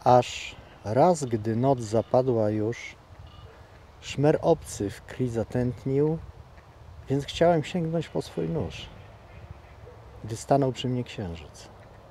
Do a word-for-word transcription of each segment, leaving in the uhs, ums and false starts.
Aż raz, gdy noc zapadła już, szmer obcy w kri zatętnił, więc chciałem sięgnąć po swój nóż, gdy stanął przy mnie księżyc.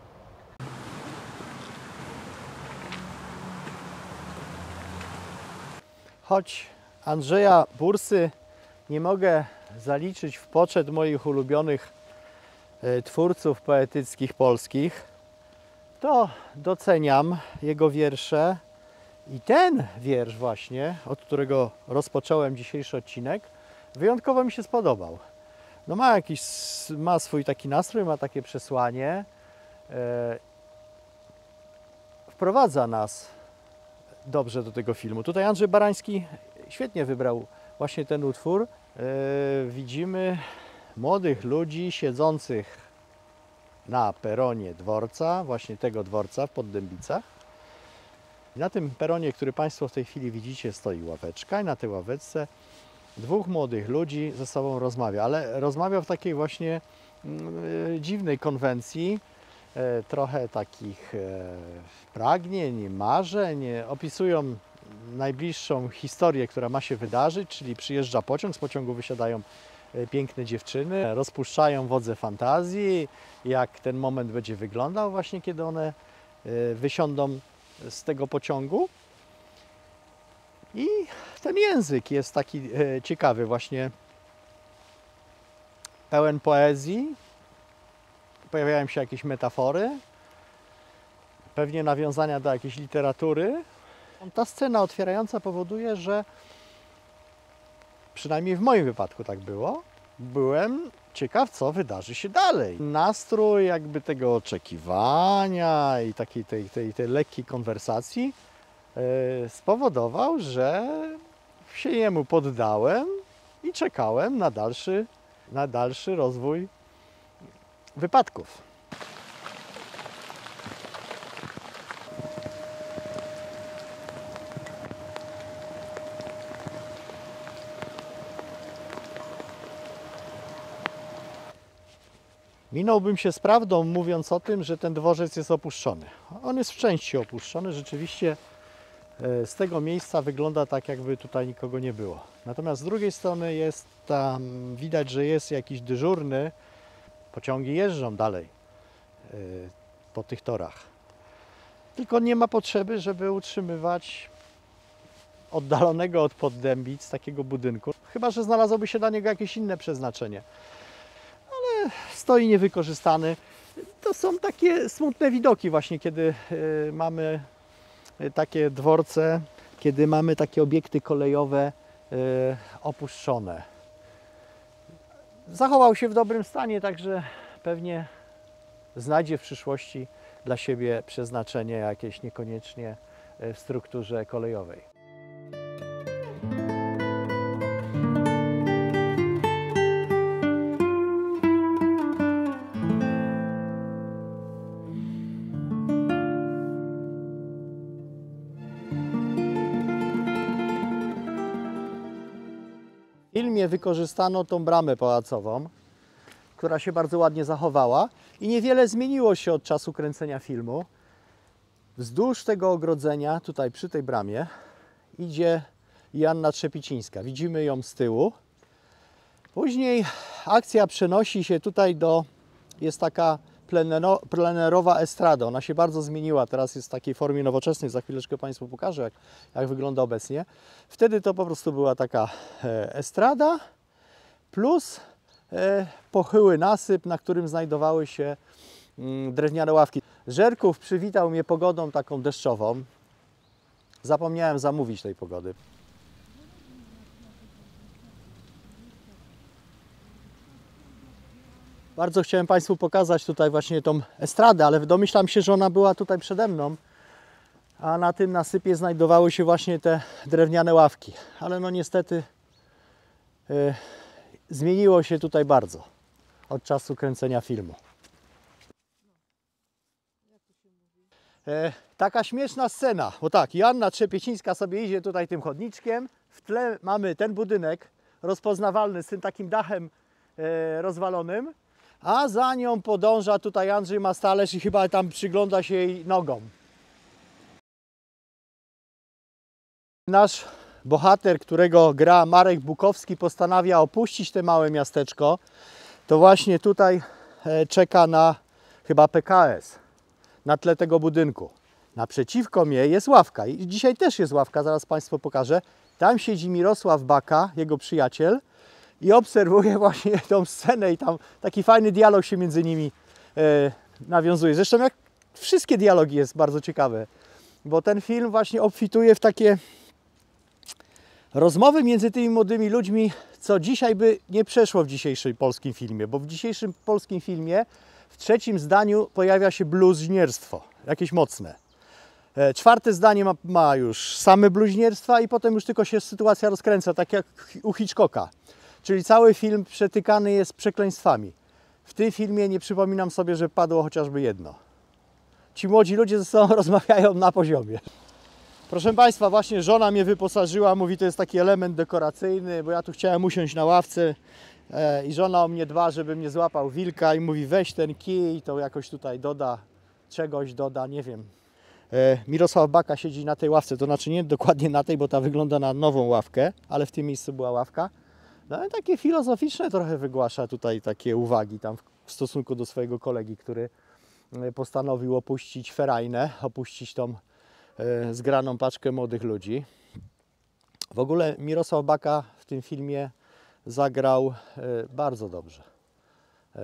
Choć Andrzeja Bursy nie mogę zaliczyć w poczet moich ulubionych twórców poetyckich polskich, to doceniam jego wiersze i ten wiersz właśnie, od którego rozpocząłem dzisiejszy odcinek, wyjątkowo mi się spodobał. No ma jakiś, ma swój taki nastrój, ma takie przesłanie, e, wprowadza nas dobrze do tego filmu. Tutaj Andrzej Barański świetnie wybrał właśnie ten utwór. E, widzimy młodych ludzi siedzących na peronie dworca, właśnie tego dworca w Poddębicach. Na tym peronie, który Państwo w tej chwili widzicie, stoi ławeczka i na tej ławeczce dwóch młodych ludzi ze sobą rozmawia, ale rozmawia w takiej właśnie y, dziwnej konwencji, y, trochę takich y, pragnień, marzeń, opisują najbliższą historię, która ma się wydarzyć, czyli przyjeżdża pociąg, z pociągu wysiadają piękne dziewczyny, rozpuszczają wodze fantazji, jak ten moment będzie wyglądał właśnie, kiedy one wysiądą z tego pociągu. I ten język jest taki ciekawy, właśnie pełen poezji, pojawiają się jakieś metafory, pewnie nawiązania do jakiejś literatury. Ta scena otwierająca powoduje, że przynajmniej w moim wypadku tak było. Byłem ciekaw, co wydarzy się dalej. Nastrój jakby tego oczekiwania i takiej tej, tej, tej lekkiej konwersacji yy, spowodował, że się jemu poddałem i czekałem na dalszy, na dalszy rozwój wypadków. Minąłbym się z prawdą, mówiąc o tym, że ten dworzec jest opuszczony. On jest w części opuszczony, rzeczywiście z tego miejsca wygląda tak, jakby tutaj nikogo nie było. Natomiast z drugiej strony jest tam, widać, że jest jakiś dyżurny, pociągi jeżdżą dalej po tych torach. Tylko nie ma potrzeby, żeby utrzymywać oddalonego od Poddębic takiego budynku, chyba że znalazłoby się dla niego jakieś inne przeznaczenie. Stoi niewykorzystany. To są takie smutne widoki właśnie, kiedy y, mamy takie dworce, kiedy mamy takie obiekty kolejowe y, opuszczone. Zachował się w dobrym stanie, także pewnie znajdzie w przyszłości dla siebie przeznaczenie jakieś, niekoniecznie w strukturze kolejowej. W filmie wykorzystano tą bramę pałacową, która się bardzo ładnie zachowała i niewiele zmieniło się od czasu kręcenia filmu. Wzdłuż tego ogrodzenia, tutaj przy tej bramie, idzie Joanna Trzepicińska. Widzimy ją z tyłu. Później akcja przenosi się tutaj do, jest taka plenero, plenerowa estrada. Ona się bardzo zmieniła, teraz jest w takiej formie nowoczesnej. Za chwileczkę Państwu pokażę, jak, jak wygląda obecnie. Wtedy to po prostu była taka estrada plus pochyły nasyp, na którym znajdowały się drewniane ławki. Żerków przywitał mnie pogodą taką deszczową. Zapomniałem zamówić tej pogody. Bardzo chciałem Państwu pokazać tutaj właśnie tą estradę, ale domyślam się, że ona była tutaj przede mną, a na tym nasypie znajdowały się właśnie te drewniane ławki. Ale no niestety yy, zmieniło się tutaj bardzo od czasu kręcenia filmu. E, taka śmieszna scena, bo tak, Joanna Trzepicińska sobie idzie tutaj tym chodniczkiem, w tle mamy ten budynek rozpoznawalny z tym takim dachem e, rozwalonym, a za nią podąża tutaj Andrzej Mastalerz i chyba tam przygląda się jej nogom. Nasz bohater, którego gra Marek Bukowski, postanawia opuścić te małe miasteczko, to właśnie tutaj czeka na chyba P K S, na tle tego budynku. Naprzeciwko mnie jest ławka i dzisiaj też jest ławka, zaraz Państwu pokażę. Tam siedzi Mirosław Baka, jego przyjaciel, i obserwuje właśnie tą scenę i tam taki fajny dialog się między nimi e, nawiązuje. Zresztą jak wszystkie dialogi jest bardzo ciekawe, bo ten film właśnie obfituje w takie rozmowy między tymi młodymi ludźmi, co dzisiaj by nie przeszło w dzisiejszym polskim filmie, bo w dzisiejszym polskim filmie w trzecim zdaniu pojawia się bluźnierstwo, jakieś mocne. E, czwarte zdanie ma, ma już same bluźnierstwa i potem już tylko się sytuacja rozkręca, tak jak u Hitchcocka. Czyli cały film przetykany jest przekleństwami. W tym filmie nie przypominam sobie, że padło chociażby jedno. Ci młodzi ludzie ze sobą rozmawiają na poziomie. Proszę Państwa, właśnie żona mnie wyposażyła, mówi, to jest taki element dekoracyjny, bo ja tu chciałem usiąść na ławce e, i żona o mnie dba, żebym nie złapał wilka i mówi, weź ten kij, to jakoś tutaj doda, czegoś doda, nie wiem. E, Mirosław Baka siedzi na tej ławce, to znaczy nie dokładnie na tej, bo ta wygląda na nową ławkę, ale w tym miejscu była ławka. No ale takie filozoficzne trochę wygłasza tutaj takie uwagi tam w stosunku do swojego kolegi, który postanowił opuścić ferajnę, opuścić tą e, zgraną paczkę młodych ludzi. W ogóle Mirosław Baka w tym filmie zagrał e, bardzo dobrze. E,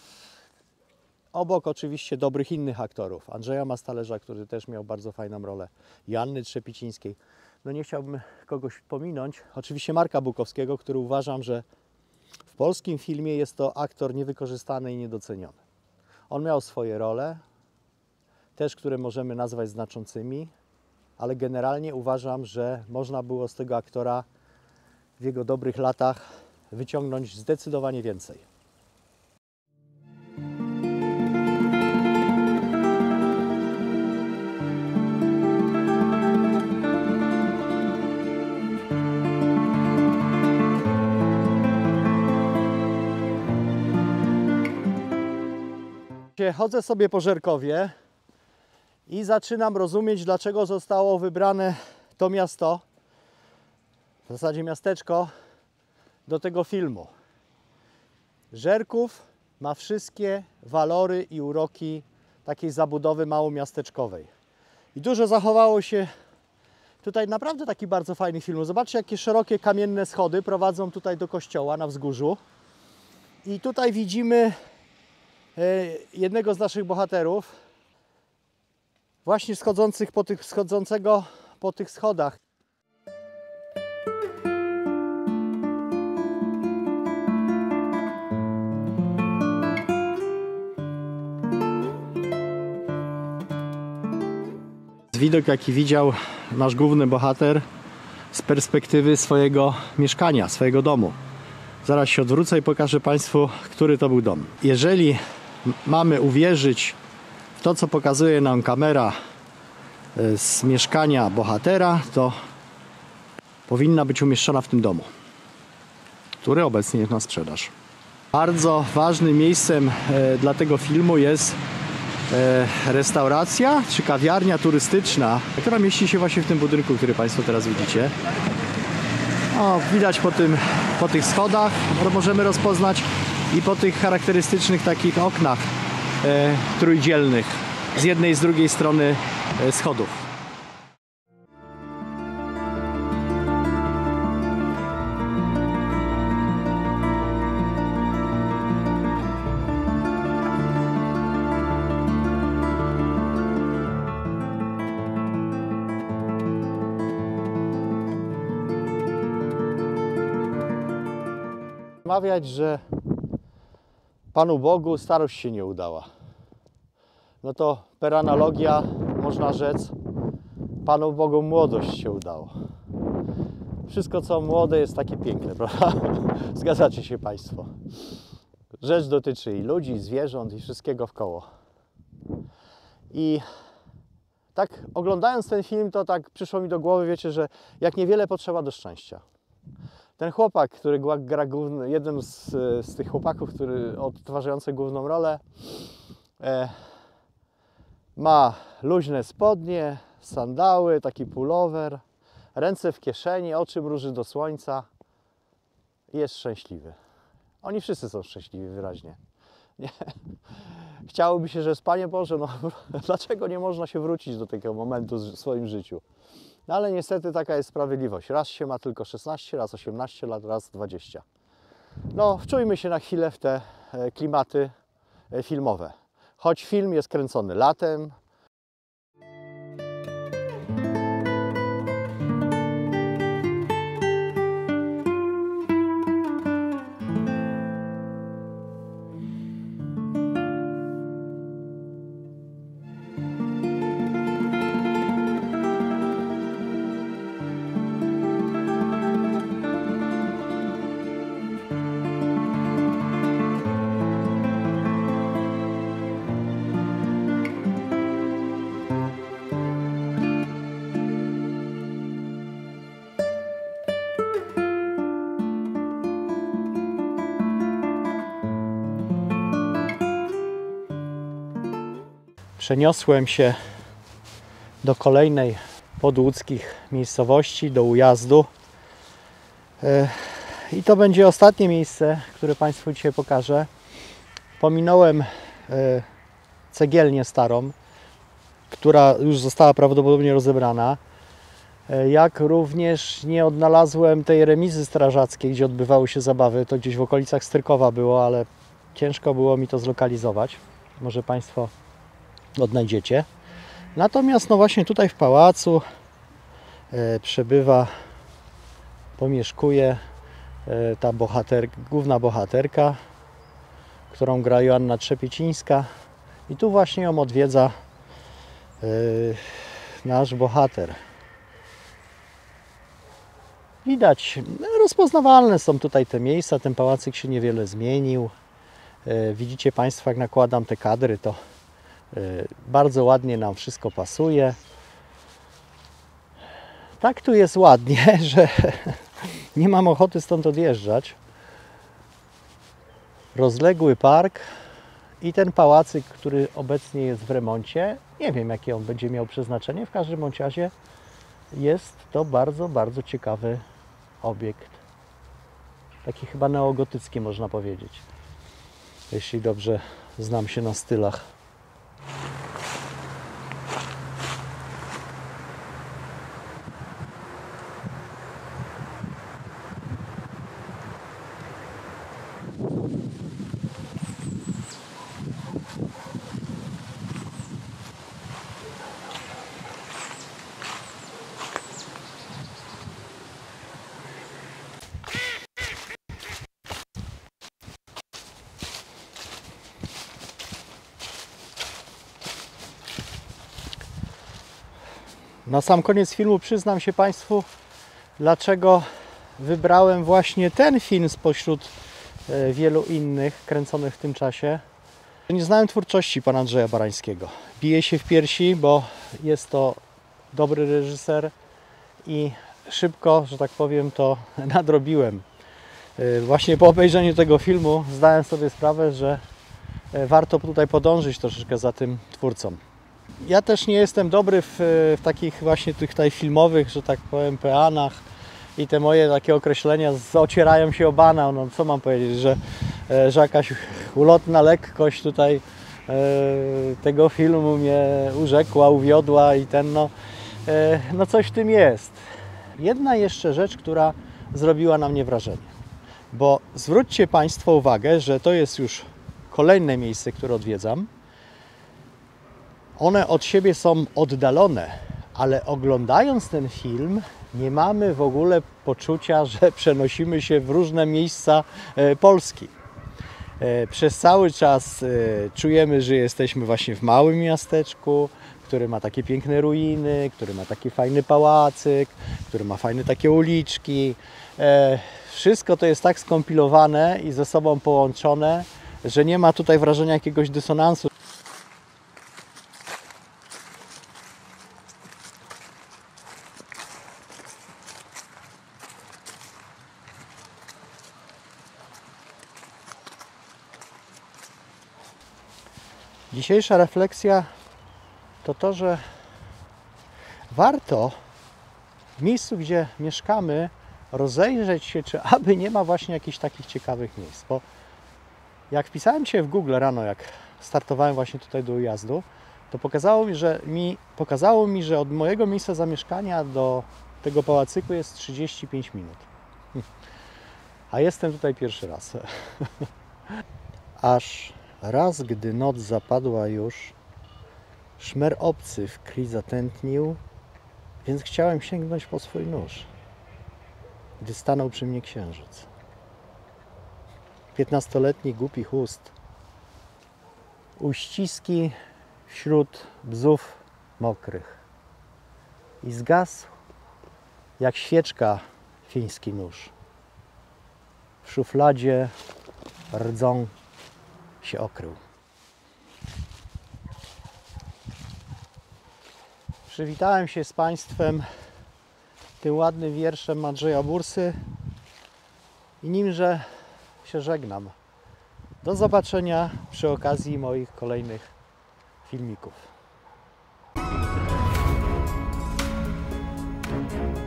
obok oczywiście dobrych innych aktorów. Andrzeja Mastalerza, który też miał bardzo fajną rolę. Joanny Trzepicińskiej. No nie chciałbym kogoś pominąć. Oczywiście Marka Bukowskiego, który uważam, że w polskim filmie jest to aktor niewykorzystany i niedoceniony. On miał swoje role, też które możemy nazwać znaczącymi, ale generalnie uważam, że można było z tego aktora w jego dobrych latach wyciągnąć zdecydowanie więcej. Chodzę sobie po Żerkowie i zaczynam rozumieć, dlaczego zostało wybrane to miasto, w zasadzie miasteczko, do tego filmu. Żerków ma wszystkie walory i uroki takiej zabudowy małomiasteczkowej. I dużo zachowało się tutaj, naprawdę taki bardzo fajny film. Zobaczcie, jakie szerokie kamienne schody prowadzą tutaj do kościoła na wzgórzu. I tutaj widzimy jednego z naszych bohaterów, właśnie schodzących po tych, schodzącego po tych schodach. Widok, jaki widział nasz główny bohater z perspektywy swojego mieszkania, swojego domu. Zaraz się odwrócę i pokażę Państwu, który to był dom. Jeżeli mamy uwierzyć w to, co pokazuje nam kamera z mieszkania bohatera, to powinna być umieszczona w tym domu, który obecnie jest na sprzedaż. Bardzo ważnym miejscem dla tego filmu jest restauracja czy kawiarnia turystyczna, która mieści się właśnie w tym budynku, który Państwo teraz widzicie. O, widać po, tym, po tych schodach, możemy rozpoznać, i po tych charakterystycznych takich oknach e, trójdzielnych z jednej i z drugiej strony e, schodów. Mawiać, że Panu Bogu starość się nie udała. No to per analogia można rzec, Panu Bogu młodość się udało. Wszystko, co młode, jest takie piękne, prawda? Zgadzacie się Państwo. Rzecz dotyczy i ludzi, i zwierząt, i wszystkiego wkoło. I tak oglądając ten film, to tak przyszło mi do głowy, wiecie, że jak niewiele potrzeba do szczęścia. Ten chłopak, który gra główny, jeden z, z tych chłopaków, który odtwarzający główną rolę, e, ma luźne spodnie, sandały, taki pullover, ręce w kieszeni, oczy mruży do słońca i jest szczęśliwy. Oni wszyscy są szczęśliwi wyraźnie. Nie. Chciałoby się, że Panie Boże, no dlaczego nie można się wrócić do tego momentu w swoim życiu? No ale niestety taka jest sprawiedliwość. Raz się ma tylko szesnaście, raz osiemnaście lat, raz dwadzieścia. No, wczujmy się na chwilę w te klimaty filmowe. Choć film jest kręcony latem, przeniosłem się do kolejnej podłódzkich miejscowości, do Ujazdu. I to będzie ostatnie miejsce, które Państwu dzisiaj pokażę. Pominąłem cegielnię starą, która już została prawdopodobnie rozebrana. Jak również nie odnalazłem tej remizy strażackiej, gdzie odbywały się zabawy. To gdzieś w okolicach Strykowa było, ale ciężko było mi to zlokalizować. Może Państwo odnajdziecie. Natomiast no właśnie tutaj w pałacu e, przebywa, pomieszkuje e, ta bohater, główna bohaterka, którą gra Joanna Trzepiecińska, i tu właśnie ją odwiedza e, nasz bohater. Widać, rozpoznawalne są tutaj te miejsca, ten pałacyk się niewiele zmienił. E, widzicie Państwo, jak nakładam te kadry, to bardzo ładnie nam wszystko pasuje. Tak tu jest ładnie, że nie mam ochoty stąd odjeżdżać. Rozległy park i ten pałacyk, który obecnie jest w remoncie. Nie wiem, jakie on będzie miał przeznaczenie. W każdym bądź razie jest to bardzo, bardzo ciekawy obiekt. Taki chyba neogotycki, można powiedzieć. Jeśli dobrze znam się na stylach. Na sam koniec filmu przyznam się Państwu, dlaczego wybrałem właśnie ten film spośród wielu innych kręconych w tym czasie. Nie znałem twórczości pana Andrzeja Barańskiego. Biję się w piersi, bo jest to dobry reżyser i szybko, że tak powiem, to nadrobiłem. Właśnie po obejrzeniu tego filmu zdałem sobie sprawę, że warto tutaj podążyć troszeczkę za tym twórcą. Ja też nie jestem dobry w, w takich właśnie tych tutaj filmowych, że tak powiem, peanach, i te moje takie określenia ocierają się o banał. No co mam powiedzieć, że, że jakaś ulotna lekkość tutaj e, tego filmu mnie urzekła, uwiodła i ten, no, e, no coś w tym jest. Jedna jeszcze rzecz, która zrobiła na mnie wrażenie, bo zwróćcie Państwo uwagę, że to jest już kolejne miejsce, które odwiedzam. One od siebie są oddalone, ale oglądając ten film nie mamy w ogóle poczucia, że przenosimy się w różne miejsca Polski. Przez cały czas czujemy, że jesteśmy właśnie w małym miasteczku, który ma takie piękne ruiny, który ma taki fajny pałacyk, który ma fajne takie uliczki. Wszystko to jest tak skompilowane i ze sobą połączone, że nie ma tutaj wrażenia jakiegoś dysonansu. Dzisiejsza refleksja to to, że warto w miejscu, gdzie mieszkamy, rozejrzeć się, czy aby nie ma właśnie jakichś takich ciekawych miejsc. Bo jak wpisałem się w Google rano, jak startowałem właśnie tutaj do ujazdu, to pokazało mi, że mi, pokazało mi, że od mojego miejsca zamieszkania do tego pałacyku jest trzydzieści pięć minut. A jestem tutaj pierwszy raz. Aż raz, gdy noc zapadła już, szmer obcy w kri zatętnił, więc chciałem sięgnąć po swój nóż, gdy stanął przy mnie księżyc. Piętnastoletni głupi chust, uściski wśród bzów mokrych i zgasł jak świeczka fiński nóż. W szufladzie rdzą się okrył. Przywitałem się z Państwem tym ładnym wierszem Andrzeja Bursy i nimże się żegnam. Do zobaczenia przy okazji moich kolejnych filmików.